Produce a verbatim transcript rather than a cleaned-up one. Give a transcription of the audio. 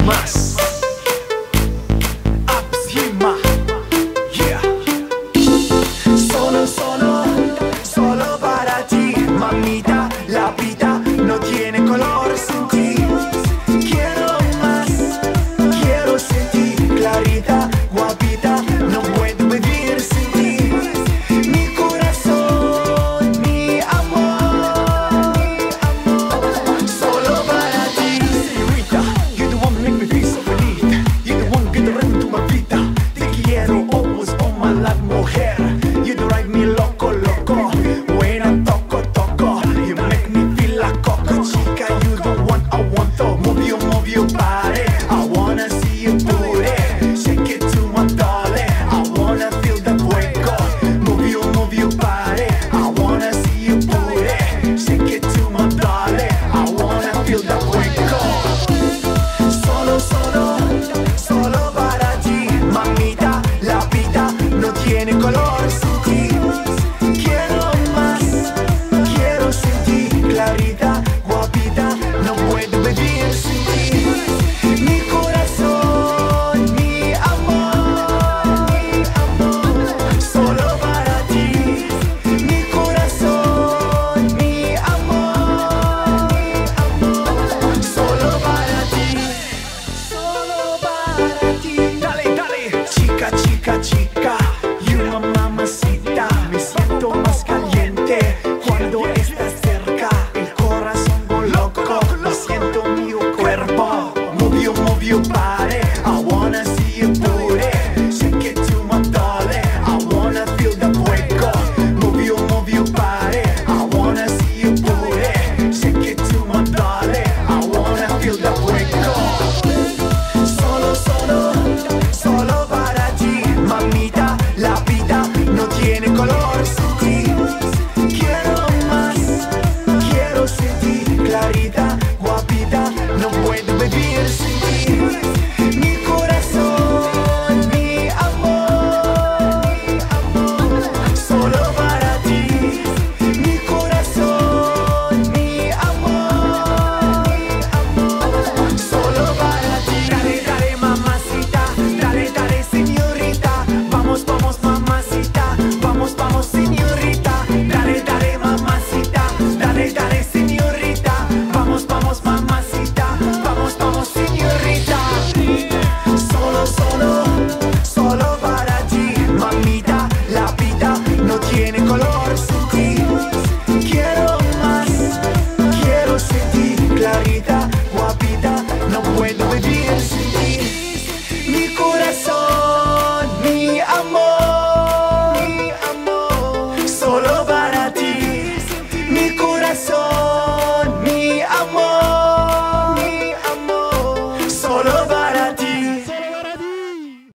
más. Absima, yeah. Solo, solo, solo para ti, mamita. La vida no tiene color sin ti. Quiero más, quiero sentir claridad, guapita. No puedo vivir sin ti. Mi corazón, mi amor, solo para ti. Señorita, you're the one make me feel so feliz. You're the one que te rento mi vida. Te quiero always all my life, mujer. You drive me loco, loco. When I toco, toco, you make me feel like coco. Chica, you the one I want to. Move you, move your body. I wanna see you booty. Shake it to my darling. I wanna feel the fuego. Move you, move your body. I wanna see you booty. Shake it to my darling. I wanna feel the fuego. Solo, solo, solo para ti, mamita. La vida no tiene color sin ti. Quiero más, quiero sentir claridad, guapita. No puedo vivir sin ti. Mi corazón, mi amor, mi amor, solo para ti. Mi corazón, mi amor, mi amor, solo para ti. Solo para ti. Dale, dale. Chica, chica, chica, you my mamacita. Me siento más caliente cuando estás cerca. El corazón go loco, lo siento en mi cuerpo. Move you, move your body. I wanna see you booty. Shake it to my darling. I wanna feel the fuego. Move you, move your body. I wanna see you booty. Shake it to my darling. I wanna feel the fuego. Solo, solo, solo para ti, mamita. La vida no tiene color sin ti. Quiero más, quiero sentir claridad,